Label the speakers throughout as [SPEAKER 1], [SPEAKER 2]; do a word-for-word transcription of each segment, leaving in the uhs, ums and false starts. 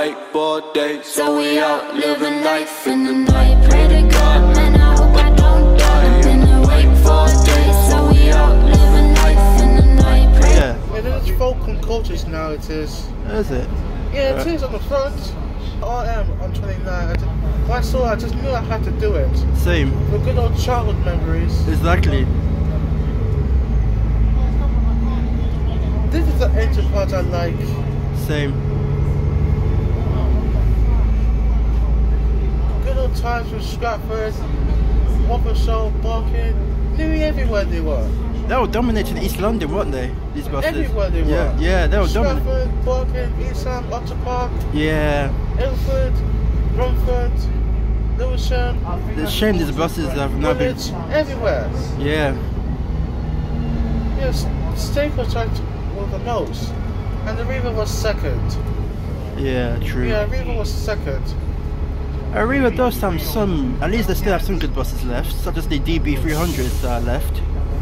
[SPEAKER 1] wakeboard days.
[SPEAKER 2] So we out living life in the night. Pray to God, man, I hope I don't die. Been awake for days. So we out living life in the night. Pray
[SPEAKER 3] Yeah.
[SPEAKER 4] Yeah, there's folk and cultures now, it is.
[SPEAKER 3] Is it?
[SPEAKER 4] Yeah, it is on the front. I am on twenty-nine. I just, when I saw it, I just knew I had to do it.
[SPEAKER 3] Same.
[SPEAKER 4] For good old childhood memories.
[SPEAKER 3] Exactly.
[SPEAKER 4] This is the engine part I like.
[SPEAKER 3] Same.
[SPEAKER 4] Good old times with Stratford, Whopper Show, Barking, nearly everywhere they were.
[SPEAKER 3] They were dominating East London, weren't they? These buses.
[SPEAKER 4] Everywhere they
[SPEAKER 3] yeah.
[SPEAKER 4] were.
[SPEAKER 3] Yeah, they were dominating.
[SPEAKER 4] Stratford, Barking, Eastham, Otter Park,
[SPEAKER 3] Yeah.
[SPEAKER 4] Ilford, Romford, Lewisham.
[SPEAKER 3] It's a shame these buses have now been.
[SPEAKER 4] Woolwich, everywhere.
[SPEAKER 3] Yeah.
[SPEAKER 4] Yes, Staple tried to well, the most, and the River was second.
[SPEAKER 3] Yeah, true.
[SPEAKER 4] Yeah, River was second.
[SPEAKER 3] Arriva does have some, at least they still have some good buses left, such as the D B three hundreds that are left.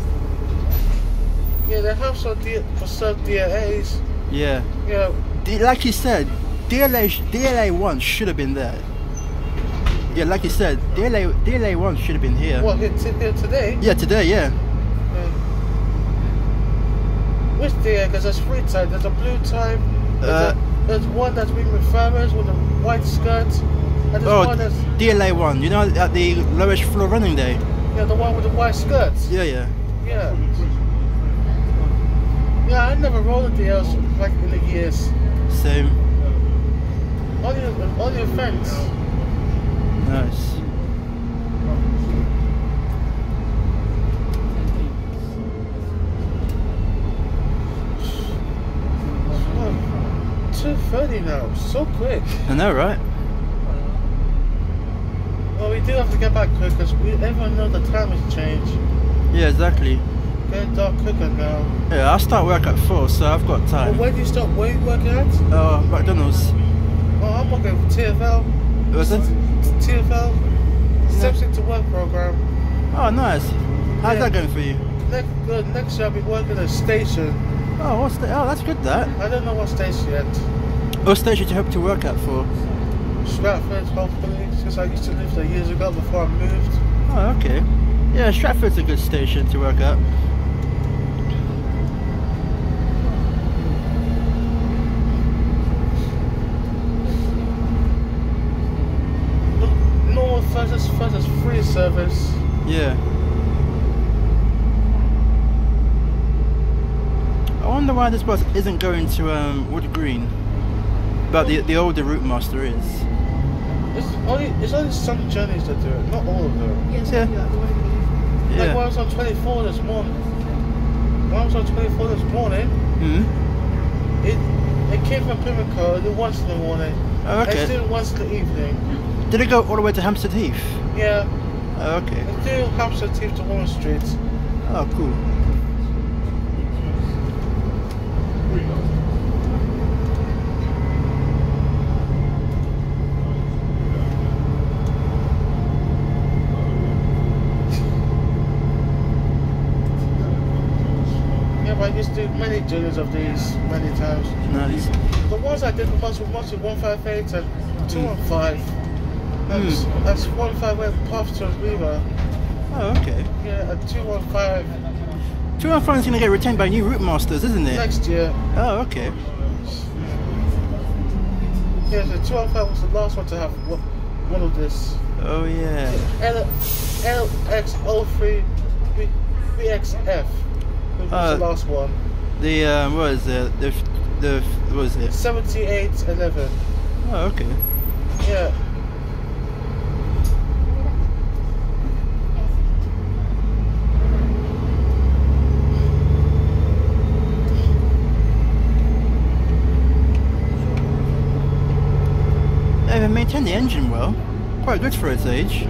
[SPEAKER 4] Yeah, they have some D for some D L As.
[SPEAKER 3] Yeah.
[SPEAKER 4] Yeah.
[SPEAKER 3] D like you said, D L A D L A one should have been there. Yeah, like you said, D L A D L A one should have been here.
[SPEAKER 4] What, here, t here today?
[SPEAKER 3] Yeah, today, yeah.
[SPEAKER 4] Yeah. Which D L A? Because there's three types. There's a blue type, there's,
[SPEAKER 3] Uh,
[SPEAKER 4] a, there's one that's been with farmers with a white skirt, and there's
[SPEAKER 3] Oh,
[SPEAKER 4] one that's,
[SPEAKER 3] D L A one, you know, at the lowest floor running day.
[SPEAKER 4] yeah, the one with the white skirts.
[SPEAKER 3] Yeah, yeah.
[SPEAKER 4] Yeah. Yeah, I never rode a D L like in the years.
[SPEAKER 3] Same.
[SPEAKER 4] Only, only events.
[SPEAKER 3] Nice.
[SPEAKER 4] two thirty now, so quick.
[SPEAKER 3] I know, right?
[SPEAKER 4] Well, we do have to get back quick because we everyone know the time has changed.
[SPEAKER 3] Yeah, exactly.
[SPEAKER 4] Getting dark quicker now.
[SPEAKER 3] Yeah, I start work at four, so I've got
[SPEAKER 4] Well,
[SPEAKER 3] time.
[SPEAKER 4] where do you start? Where are you working at?
[SPEAKER 3] Oh, McDonald's.
[SPEAKER 4] Oh, I'm working for T F L.
[SPEAKER 3] Was it?
[SPEAKER 4] T F L. Steps into Work program.
[SPEAKER 3] Oh, nice. How's
[SPEAKER 4] Yeah.
[SPEAKER 3] that going for you?
[SPEAKER 4] Next, good. Next year I'll be working at a station.
[SPEAKER 3] Oh, what's the? Oh, that's good. That.
[SPEAKER 4] I don't know what station yet.
[SPEAKER 3] What station do you hope to work at for?
[SPEAKER 4] Stratford, hopefully, since I used to live there years ago before I moved.
[SPEAKER 3] Oh, okay. Yeah, Stratford's a good station to work at.
[SPEAKER 4] Normal first, first is free service.
[SPEAKER 3] Yeah. I wonder why this bus isn't going to um, Wood Green, but the the older route master is.
[SPEAKER 4] It's only it's only some journeys that do it, not all of them.
[SPEAKER 3] Yeah.
[SPEAKER 4] Like when I
[SPEAKER 3] Yeah.
[SPEAKER 4] was on twenty-four this morning. When I was on twenty-four this morning,
[SPEAKER 3] Hmm.
[SPEAKER 4] it it came from Pimlico. It did once in the morning.
[SPEAKER 3] Oh,
[SPEAKER 4] It
[SPEAKER 3] okay.
[SPEAKER 4] did once in the evening.
[SPEAKER 3] Did it go all the way to Hampstead Heath?
[SPEAKER 4] Yeah.
[SPEAKER 3] Oh, okay.
[SPEAKER 4] It did Hampstead Heath to Warren Street.
[SPEAKER 3] Oh, cool.
[SPEAKER 4] Yeah, but I used to do many journeys of these many times.
[SPEAKER 3] Nice.
[SPEAKER 4] The ones I did were mostly, mostly one five eight and two one five. That's,
[SPEAKER 3] Mm.
[SPEAKER 4] that's one five eight past to River.
[SPEAKER 3] Oh, okay.
[SPEAKER 4] Yeah, and two one five
[SPEAKER 3] two one five is going to get retained by new route masters, isn't it?
[SPEAKER 4] next year.
[SPEAKER 3] Oh, okay.
[SPEAKER 4] Yeah, so two one five was the last one to have one, one of this.
[SPEAKER 3] Oh, yeah.
[SPEAKER 4] L X zero three B X F was
[SPEAKER 3] Uh,
[SPEAKER 4] the last one.
[SPEAKER 3] The um, what is it? The the what is it?
[SPEAKER 4] seventy-eight eleven.
[SPEAKER 3] Oh, okay.
[SPEAKER 4] Yeah.
[SPEAKER 3] They maintained the engine well. Quite good for its age.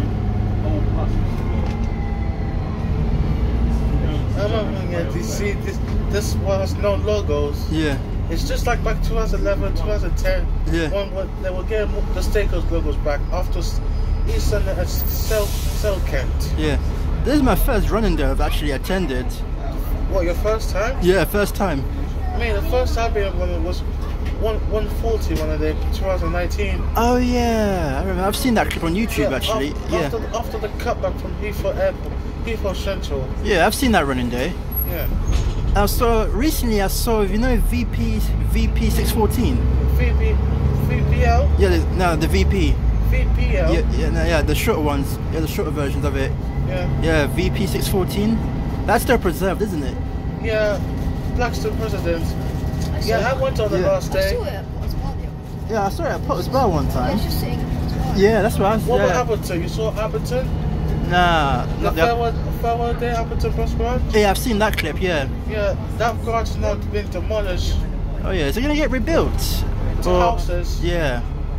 [SPEAKER 4] I remember, yeah, you see this this one has no logos.
[SPEAKER 3] Yeah.
[SPEAKER 4] It's just like back twenty eleven, twenty ten.
[SPEAKER 3] Yeah.
[SPEAKER 4] When, when they were getting the Stakos logos back after Eastern and Cell Cell Kent.
[SPEAKER 3] Yeah. This is my first running that I've actually attended.
[SPEAKER 4] What, your first time?
[SPEAKER 3] Yeah, first time.
[SPEAKER 4] I mean, the first time being one was one one forty one of the twenty nineteen.
[SPEAKER 3] Oh yeah, I remember. I've seen that clip on YouTube
[SPEAKER 4] Yeah,
[SPEAKER 3] actually.
[SPEAKER 4] af-
[SPEAKER 3] Yeah.
[SPEAKER 4] After, after the cutback from Heathrow Airport, Heathrow Central.
[SPEAKER 3] Yeah, I've seen that running day.
[SPEAKER 4] Yeah.
[SPEAKER 3] I saw recently. I saw you know V P V P six fourteen.
[SPEAKER 4] V P V P L.
[SPEAKER 3] Yeah, the, no, the V P.
[SPEAKER 4] V P L.
[SPEAKER 3] Yeah, yeah, no, yeah, the shorter ones. Yeah, the shorter versions of it.
[SPEAKER 4] Yeah.
[SPEAKER 3] Yeah, V P six fourteen. That's still preserved, isn't it?
[SPEAKER 4] Yeah. Blackstone President. Yeah, I went on the
[SPEAKER 3] Yeah.
[SPEAKER 4] last
[SPEAKER 1] I
[SPEAKER 4] day.
[SPEAKER 1] saw it at Potter's Bar the other day.
[SPEAKER 3] Yeah, I saw it at Potter's Bar one
[SPEAKER 1] Yeah,
[SPEAKER 3] time.
[SPEAKER 1] it's just sitting at Potter's Bar.
[SPEAKER 3] Yeah, that's what I was.
[SPEAKER 4] What
[SPEAKER 3] yeah.
[SPEAKER 4] about Appleton? You saw Appleton?
[SPEAKER 3] Nah,
[SPEAKER 4] The
[SPEAKER 3] not the,
[SPEAKER 4] farewell, farewell day, Appleton Bus Garage?
[SPEAKER 3] yeah, I've seen that clip. Yeah.
[SPEAKER 4] Yeah, that garage has now been demolished
[SPEAKER 3] Oh yeah, is it gonna get rebuilt?
[SPEAKER 4] to
[SPEAKER 3] Or-
[SPEAKER 4] houses.
[SPEAKER 3] Yeah.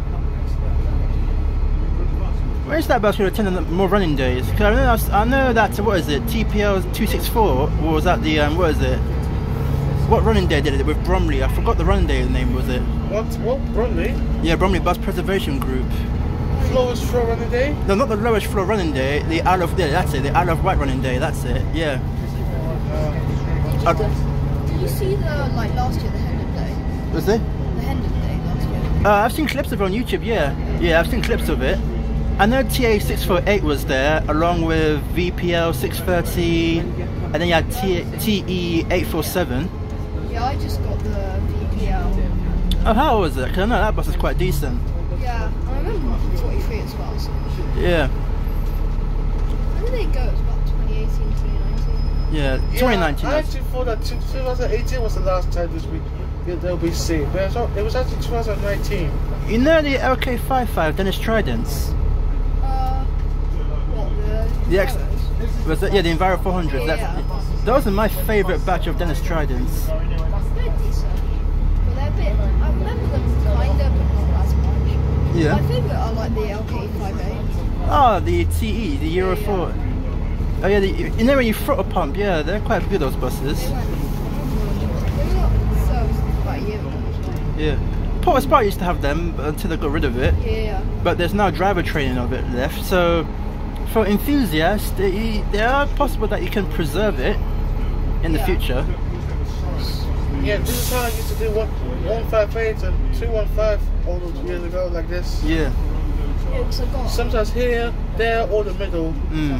[SPEAKER 3] Where's that bus going to attend more running days? Cause I know, that's- I know that, what is it, T P L two sixty-four, or was that the, um, what is it? What running day did it with Bromley? I forgot the running day name, was it?
[SPEAKER 4] What? What? Bromley?
[SPEAKER 3] Yeah, Bromley Bus Preservation Group.
[SPEAKER 4] Flowers Flow Running Day?
[SPEAKER 3] No, not the lowest floor running day, the Isle of, yeah, that's it, the Isle of Wight running day, that's it, yeah.
[SPEAKER 4] Uh,
[SPEAKER 3] Uh,
[SPEAKER 1] Did you see the, like, last year, the Hendon Day?
[SPEAKER 3] was it?
[SPEAKER 1] The Hendon Day last year?
[SPEAKER 3] Uh, I've seen clips of it on YouTube, yeah. Yeah, I've seen clips of it. I know T A six forty-eight was there, along with V P L six thirty, and then you had T E eight forty-seven.
[SPEAKER 1] Yeah, I just got the V P L.
[SPEAKER 3] Oh, how was it? Because I know that bus is quite decent.
[SPEAKER 1] Yeah, I remember forty-three as well. So.
[SPEAKER 3] Yeah.
[SPEAKER 1] When did they go? It was about twenty eighteen, twenty nineteen.
[SPEAKER 3] Yeah, twenty nineteen.
[SPEAKER 4] Yeah, I
[SPEAKER 3] that's-
[SPEAKER 4] actually thought that two- twenty eighteen was the last time this week they'll be seen, but it was, al- it was actually twenty nineteen.
[SPEAKER 3] You know the L K fifty-five Dennis Tridents?
[SPEAKER 1] Uh, what, the...
[SPEAKER 3] The X-
[SPEAKER 1] Enviros?
[SPEAKER 3] Was that, yeah, the Enviro four hundred.
[SPEAKER 1] Yeah,
[SPEAKER 3] That's,
[SPEAKER 1] yeah.
[SPEAKER 3] those are my favourite batch of Dennis Tridents.
[SPEAKER 1] They're decent. But they're a bit... I remember them kinda, but not as much.
[SPEAKER 3] Yeah.
[SPEAKER 1] My favourite are like the L K fifty-eight.
[SPEAKER 3] Oh, the T E, the Euro
[SPEAKER 1] Yeah,
[SPEAKER 3] four. Oh yeah, the, you know when you throttle pump, yeah, they're quite good, those buses.
[SPEAKER 1] They went... They were not serviced about a year ago.
[SPEAKER 3] Yeah. Porter's Park used to have them until they got rid of it.
[SPEAKER 1] Yeah, yeah.
[SPEAKER 3] But there's now driver training of it left, so for enthusiasts, they, they are possible that you can preserve it in the
[SPEAKER 1] Yeah.
[SPEAKER 3] future.
[SPEAKER 4] Yeah, this is how I used to do one, one fifty-eight and two fifteen all those years ago, like this.
[SPEAKER 3] Yeah.
[SPEAKER 1] Yeah, because I got...
[SPEAKER 4] Sometimes here, there, or the middle.
[SPEAKER 3] Mm.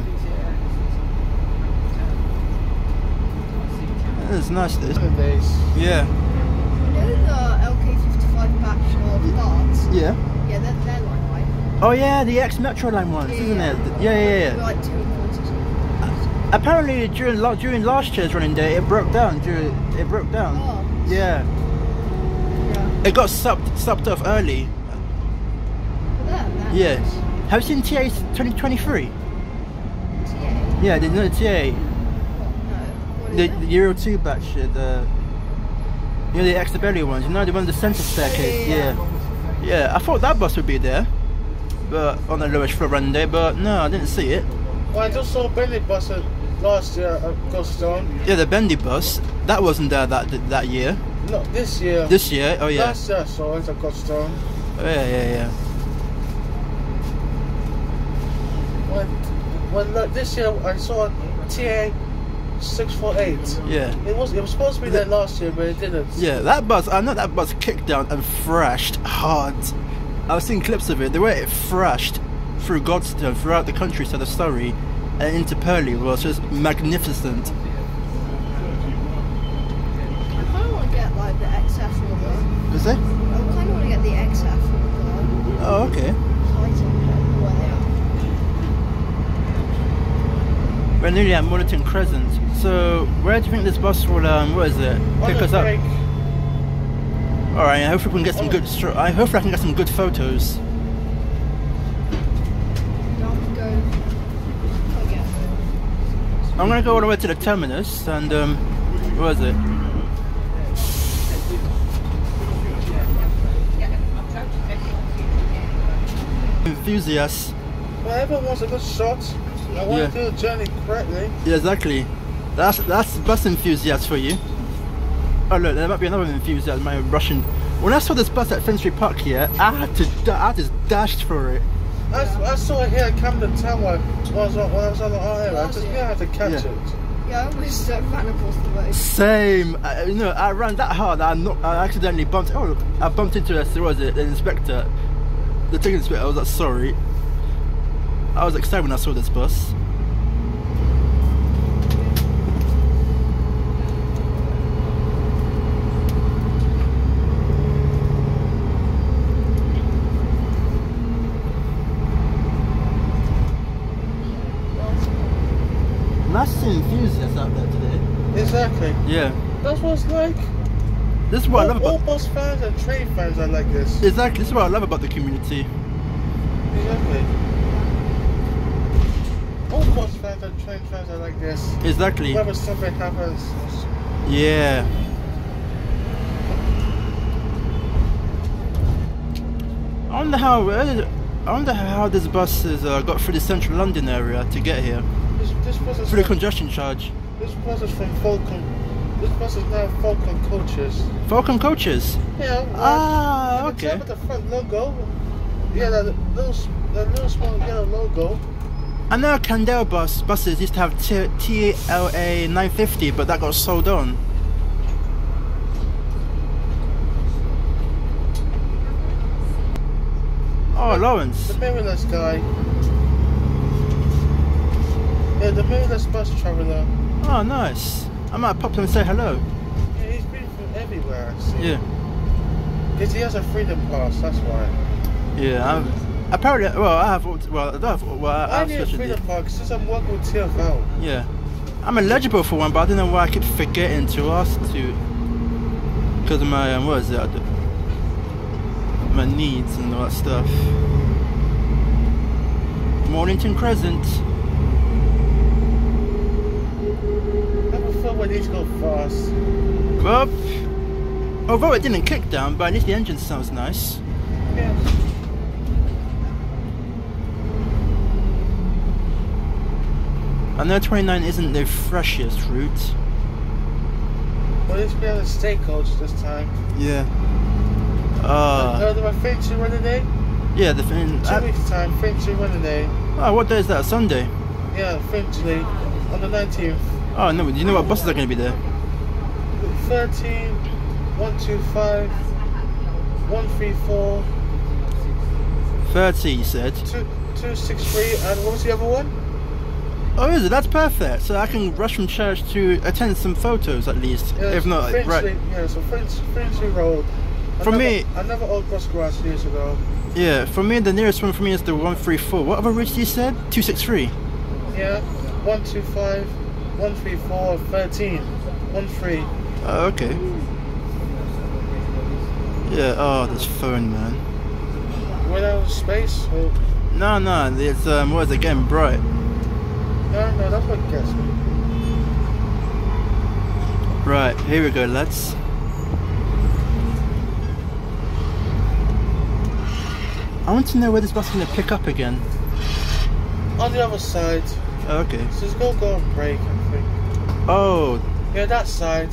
[SPEAKER 3] That's nice. This.
[SPEAKER 4] Seven days.
[SPEAKER 3] Yeah.
[SPEAKER 1] You know the L K fifty-five batch of darts?
[SPEAKER 3] Yeah.
[SPEAKER 1] Yeah, they're, they're like white.
[SPEAKER 3] Oh yeah, the ex Metro Line ones,
[SPEAKER 1] Yeah,
[SPEAKER 3] isn't
[SPEAKER 1] yeah.
[SPEAKER 3] it? Yeah, yeah,
[SPEAKER 1] They're
[SPEAKER 3] yeah.
[SPEAKER 1] like two and quarters.
[SPEAKER 3] Apparently during la- during last year's running day, it broke down. During it broke down.
[SPEAKER 1] Oh.
[SPEAKER 3] Yeah.
[SPEAKER 1] Yeah.
[SPEAKER 3] It got subbed subbed off early.
[SPEAKER 1] But they're, they're
[SPEAKER 3] Yeah.
[SPEAKER 1] nice.
[SPEAKER 3] Have you seen T A twenty twenty-three?
[SPEAKER 1] T A?
[SPEAKER 3] Yeah, the no T A.
[SPEAKER 1] What? No. What is
[SPEAKER 3] The,
[SPEAKER 1] it?
[SPEAKER 3] the Euro two batch, uh, the you know the Exabelli ones, you know the one with the centre staircase.
[SPEAKER 1] Yeah,
[SPEAKER 3] Yeah,
[SPEAKER 1] yeah,
[SPEAKER 3] yeah. I thought that bus would be there, but on the lowest floor run day, but no, I didn't see it.
[SPEAKER 4] Well, I just saw Bentley bus uh, last year at Gosstone.
[SPEAKER 3] Yeah, the Bendy bus that wasn't there that that year.
[SPEAKER 4] Not this year.
[SPEAKER 3] This year, oh yeah,
[SPEAKER 4] Last year I saw it at Gosstone.
[SPEAKER 3] oh, yeah, yeah, yeah.
[SPEAKER 4] When, when uh, this year I saw T A six forty-eight.
[SPEAKER 3] Yeah.
[SPEAKER 4] It was it was supposed to be there last year, but it didn't.
[SPEAKER 3] Yeah, that bus, I know that bus kicked down and thrashed hard. I was seeing clips of it, the way it thrashed through Godstone, throughout the countryside of Surrey, and into Purley was just magnificent.
[SPEAKER 1] I kind of want to get like the X F or the...
[SPEAKER 3] Is it?
[SPEAKER 1] I kind of want to get the X F or the
[SPEAKER 3] Oh, okay.
[SPEAKER 1] Titan, where they are.
[SPEAKER 3] We're nearly at Mornington Crescent. So, where do you think this bus will, um, what is it? Pick
[SPEAKER 4] On
[SPEAKER 3] us
[SPEAKER 4] the
[SPEAKER 3] up?
[SPEAKER 4] break.
[SPEAKER 3] Alright, I hope we can get some good, stro- I hope I can get some good photos.
[SPEAKER 1] Don't go... I'll get it.
[SPEAKER 3] I'm gonna go all the way to the terminus and, um, where is it? Enthusiasts.
[SPEAKER 4] Well, everyone wants a good shot. I want
[SPEAKER 3] Yeah.
[SPEAKER 4] to do the journey correctly.
[SPEAKER 3] Yeah, exactly. That's that's bus enthusiast for you. Oh look, there might be another enthusiast, my Russian. When I saw this bus at Finsbury Park here, I had to, da- I just dashed for it.
[SPEAKER 4] I, I saw it here at Camden Town when I was on, when I was on the island. I just knew I had to catch
[SPEAKER 3] Yeah.
[SPEAKER 4] it.
[SPEAKER 1] Yeah, I almost uh, ran across the road.
[SPEAKER 3] Same. I, you know, I ran that hard. I not. I accidentally bumped. Oh, I bumped into a, what was it, the inspector, the ticket inspector. I was like, sorry. I was excited when I saw this bus. Nice enthusiasts out there today.
[SPEAKER 4] Exactly.
[SPEAKER 3] Yeah.
[SPEAKER 4] That's what it's like.
[SPEAKER 3] This is what
[SPEAKER 4] all,
[SPEAKER 3] I love about.
[SPEAKER 4] all bus fans and train fans are like this.
[SPEAKER 3] Exactly. This is what I love about the community.
[SPEAKER 4] Exactly. All bus fans and train fans are like this.
[SPEAKER 3] Exactly.
[SPEAKER 4] Whenever something happens.
[SPEAKER 3] Yeah. I wonder how. Uh, I wonder how this bus has uh, got through the central London area to get here.
[SPEAKER 4] This, this bus is
[SPEAKER 3] Through the
[SPEAKER 4] from,
[SPEAKER 3] congestion charge.
[SPEAKER 4] This bus is from Falcon. This bus is now Falcon Coaches.
[SPEAKER 3] Falcon Coaches?
[SPEAKER 4] Yeah. Well,
[SPEAKER 3] Ah,
[SPEAKER 4] you can
[SPEAKER 3] okay.
[SPEAKER 4] tell with the front logo. Yeah, that little, that little small yellow logo.
[SPEAKER 3] I know Candell bus buses used to have T L A nine fifty, but that got sold on. Oh, Lawrence.
[SPEAKER 4] The mirrorless guy. Yeah, the mirrorless bus traveller.
[SPEAKER 3] Oh, nice. I might pop them and say hello.
[SPEAKER 4] Yeah, he's been from everywhere, I see.
[SPEAKER 3] Yeah.
[SPEAKER 4] Because he has a freedom pass, that's why.
[SPEAKER 3] Yeah, I'm, apparently, well, I have, well, I don't have, well, I, I
[SPEAKER 4] I
[SPEAKER 3] have
[SPEAKER 4] need a
[SPEAKER 3] special
[SPEAKER 4] freedom
[SPEAKER 3] needs.
[SPEAKER 4] pass since I'm working with T F L.
[SPEAKER 3] Yeah. I'm eligible for one, but I don't know why I keep forgetting to ask to. Because of my, um, what is it? I do- my needs and all that stuff. Mornington Crescent.
[SPEAKER 4] Have a fun when these go fast.
[SPEAKER 3] Well, although it didn't kick down, but at least the engine sounds nice.
[SPEAKER 4] Yeah.
[SPEAKER 3] I know twenty-nine isn't the freshest route.
[SPEAKER 4] But it's been on a state coach this time.
[SPEAKER 3] Yeah. Uh,
[SPEAKER 4] Uh, there were Finchley running day?
[SPEAKER 3] yeah, the thing.
[SPEAKER 4] Two
[SPEAKER 3] I,
[SPEAKER 4] weeks time, Finchley running day.
[SPEAKER 3] oh, what day is that? Sunday?
[SPEAKER 4] Yeah, Finchley on the nineteenth.
[SPEAKER 3] Oh, no, do you know what buses are going to be there?
[SPEAKER 4] thirteen, one two five, one three four,
[SPEAKER 3] thirty, you said.
[SPEAKER 4] two two six three, and what was the other one?
[SPEAKER 3] Oh, is it? That's perfect. So I can rush from church to attend some photos at least.
[SPEAKER 4] Yeah,
[SPEAKER 3] if not,
[SPEAKER 4] Finchley,
[SPEAKER 3] right.
[SPEAKER 4] Yeah, so Finch, Finchley Road.
[SPEAKER 3] For
[SPEAKER 4] Another,
[SPEAKER 3] me-
[SPEAKER 4] another old bus garage years ago.
[SPEAKER 3] Yeah, for me, the nearest one for me is the one three four. What other routes you said? two six three.
[SPEAKER 4] Yeah, one two five, one three four, thirteen, one three.
[SPEAKER 3] Oh, okay. Yeah, oh, this phone, man.
[SPEAKER 4] Went out of space? Or,
[SPEAKER 3] No, no, it's, um, what is it, getting bright.
[SPEAKER 4] no, no, that's what gets me.
[SPEAKER 3] Right, here we go, lads. I want to know where this bus is going to pick up again.
[SPEAKER 4] On the other side.
[SPEAKER 3] Oh, okay.
[SPEAKER 4] So it's gonna go on break, I think.
[SPEAKER 3] Oh,
[SPEAKER 4] Yeah, that side.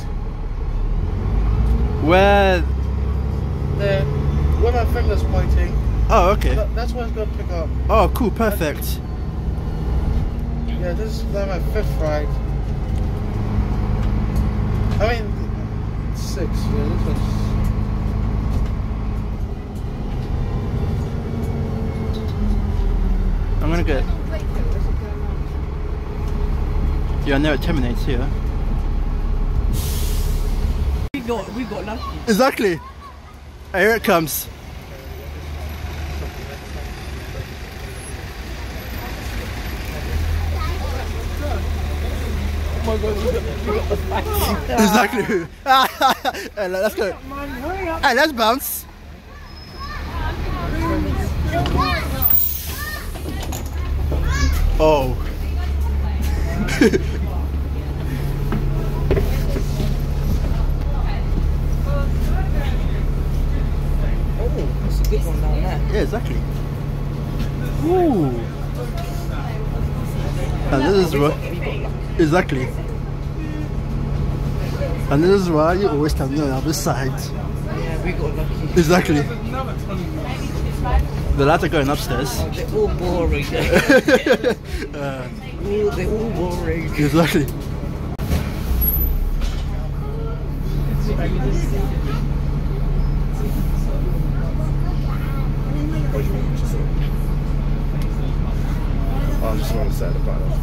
[SPEAKER 3] where...
[SPEAKER 4] There. Where my finger's pointing.
[SPEAKER 3] Oh, okay.
[SPEAKER 4] That, that's where it's gonna pick up.
[SPEAKER 3] Oh, cool, perfect.
[SPEAKER 4] Yeah, this is like my fifth ride. I mean, six. Yeah, this was.
[SPEAKER 3] I'm gonna get... Yeah, I know it terminates here.
[SPEAKER 5] We got, we got lucky.
[SPEAKER 3] Exactly. Here it comes.
[SPEAKER 5] Oh my god, we got, we got the facts.
[SPEAKER 3] Exactly. Hey, let's go. Hey, let's bounce. Oh.
[SPEAKER 5] Oh, that's a good one down there.
[SPEAKER 3] Yeah, exactly. Ooh. And this is what... Exactly. And this is why you always stand on the other side.
[SPEAKER 5] Yeah, we got lucky.
[SPEAKER 3] Exactly. The lads are going upstairs.
[SPEAKER 5] Oh, they're all boring.
[SPEAKER 3] uh,
[SPEAKER 5] oh, they're all boring.
[SPEAKER 3] exactly.
[SPEAKER 6] What do you want to say? Oh, I'm just on the side of the bottom.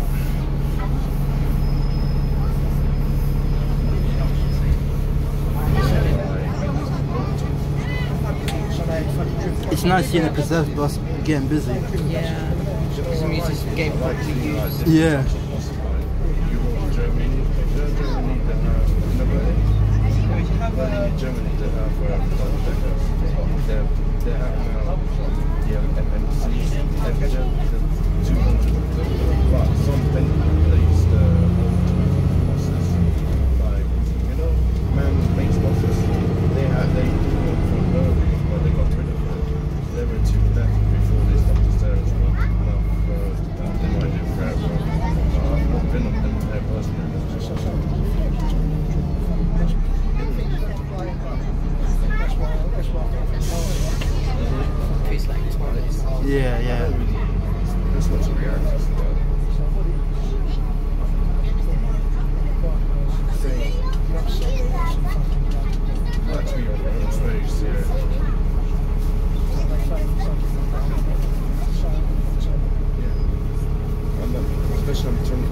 [SPEAKER 3] It's nice seeing the preserve bus getting busy.
[SPEAKER 5] Yeah. Some music's getting properly used.
[SPEAKER 3] Yeah.
[SPEAKER 6] Germany, Germany, Germany, they have they they have now the M M C two hundred, but some place the buses, like you know, man's base buses, they had they do one from Berlin, but they got rid of it. They were too left before they stopped the stairs. They might do forever. I've not been on them there personally.
[SPEAKER 5] It's like toilets.
[SPEAKER 3] Yeah, yeah.
[SPEAKER 6] There's lots of reactors as well. Like to be on my own space, yeah. Yeah. I'm not, especially on the turn.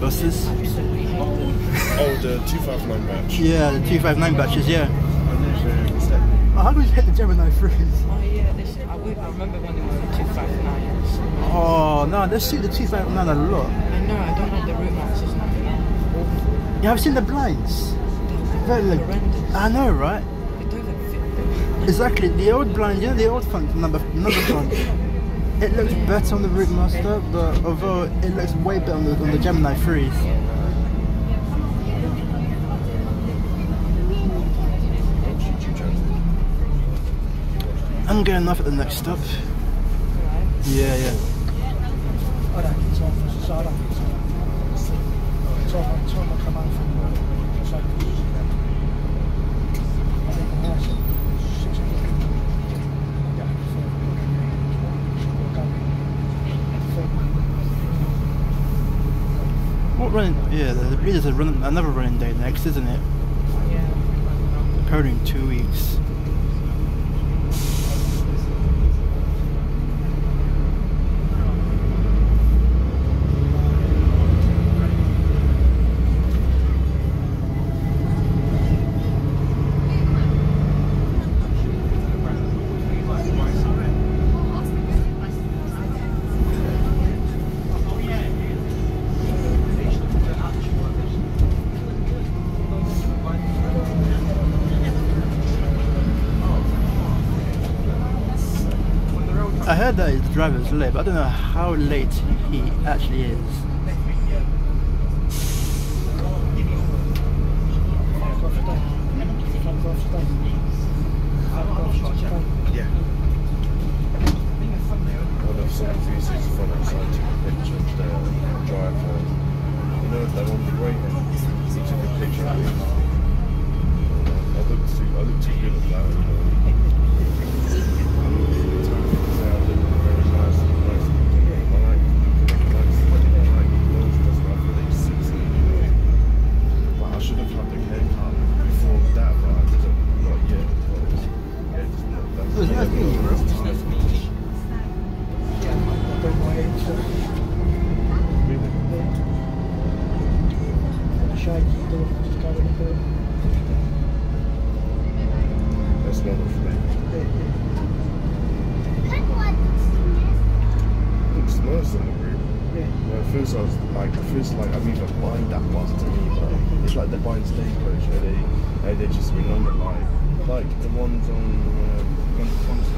[SPEAKER 3] buses.
[SPEAKER 6] Oh, the two five nine batch.
[SPEAKER 3] Yeah, the two five nine batches, yeah.
[SPEAKER 6] I never missed that.
[SPEAKER 3] Oh, how do we hit the Gemini threes?
[SPEAKER 5] Oh yeah, this, I, would, I remember when they were the two five nines.
[SPEAKER 3] Oh, no, they suit the two five nine a lot.
[SPEAKER 5] I know, I don't know the route maps, it's not awful.
[SPEAKER 3] You have seen the blinds? Very like,
[SPEAKER 5] horrendous.
[SPEAKER 3] I know, right?
[SPEAKER 5] They don't even fit them.
[SPEAKER 3] Exactly, the old blind, you know, the old front number, number front. It looks better on the Route Master, but although it looks way better on the, on the Gemini threes. I'm going off at the next stop. Yeah, yeah. What running? Yeah, there's a run, another running day next, isn't it?
[SPEAKER 5] Yeah.
[SPEAKER 3] Apparently in two weeks. I heard that his driver's late, but I don't know how late he actually is.
[SPEAKER 6] Yeah. One of someone's uses from outside took a picture of the driver. You know that one big waiting? He took a picture of me. I look too, I look too good at that, you know. I should have had the haircut before that, but I didn't, not yet. Yeah, just not that.
[SPEAKER 3] It was nice meeting you, bro.
[SPEAKER 6] That's normal for me. Looks nice on the group. Yeah, it feels like, like it feels like I'm either buying that bus to me, but it's like they're buying stagecoach where they, they, they just renumber like like the ones on uh, on the